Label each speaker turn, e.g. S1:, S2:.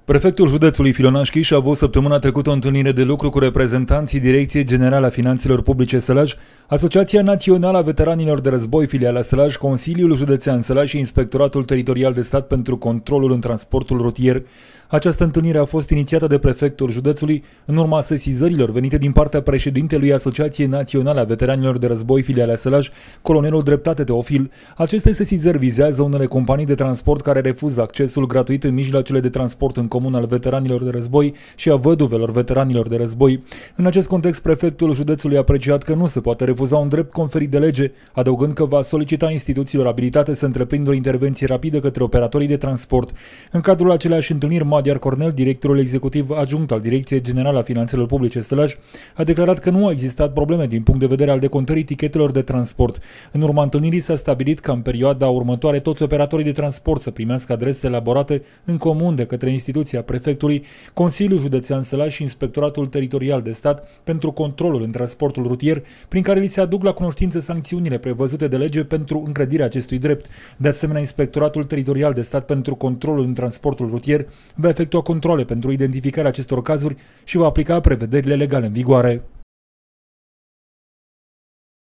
S1: Prefectul județului Filonaș Chiș a avut săptămâna trecută o întâlnire de lucru cu reprezentanții Direcției Generale a Finanțelor Publice Sălaj, Asociația Națională a Veteranilor de Război filiala Sălaj, Consiliul Județean Sălaj și Inspectoratul Teritorial de Stat pentru Controlul în Transportul Rutier. Această întâlnire a fost inițiată de prefectul județului în urma sesizărilor venite din partea președintelui Asociației Naționale a Veteranilor de Război filiala Sălaj, colonelul Dreptate Teofil. Aceste sesizări vizează unele companii de transport care refuză accesul gratuit în mijloacele de transport în comun al veteranilor de război și a văduvelor veteranilor de război. În acest context, prefectul județului a apreciat că nu se poate refuza un drept conferit de lege, adăugând că va solicita instituțiilor abilitate să întreprindă o intervenție rapidă către operatorii de transport. În cadrul aceleași întâlniri, Madiar Cornel, directorul executiv adjunct al Direcției Generale a Finanțelor Publice Sălaj, a declarat că nu au existat probleme din punct de vedere al decontării tichetelor de transport. În urma întâlnirii s-a stabilit ca în perioada următoare toți operatorii de transport să primească adrese elaborate în comun de către instituția prefectului, Consiliul Județean Sălaj și Inspectoratul Teritorial de Stat pentru Controlul în Transportul Rutier, prin care li se aduc la cunoștință sancțiunile prevăzute de lege pentru încredirea acestui drept. De asemenea, Inspectoratul Teritorial de Stat pentru Controlul în Transportul Rutier va efectua controle pentru identificarea acestor cazuri și va aplica prevederile legale în vigoare.